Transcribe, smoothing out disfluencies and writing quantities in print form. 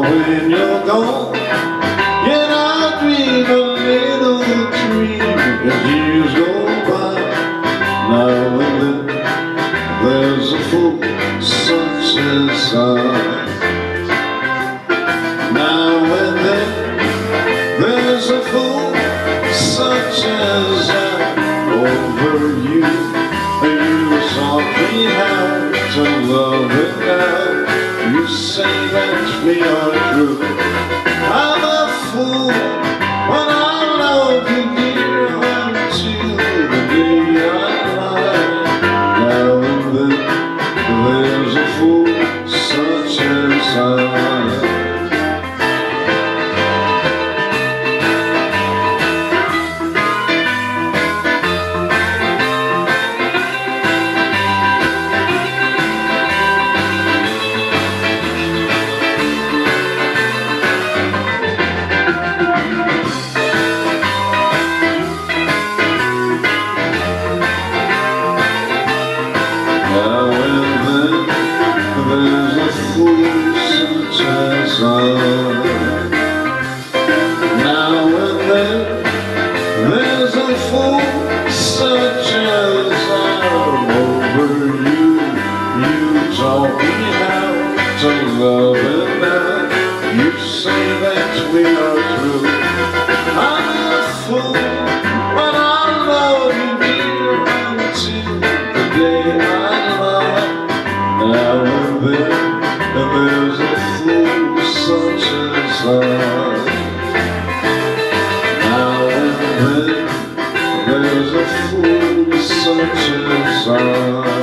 when you're gone, yet I dream a little dream as years go by. Now and then there's a fool such as I. Now and then there's a fool such as I. Over you, you taught me how to love it now. You say that we are true. I'm a fool when I love you, dear, until the day I lie. Now and then there's a fool such as I. Now and then there's a fool such as I. Now and then there's a fool such as I. Over you, you taught me how to love it now. You say that we are true. I'm a fool when I love you, dear, until the day I. Now and then there's a fool such as I. Now and then there's a fool such as I.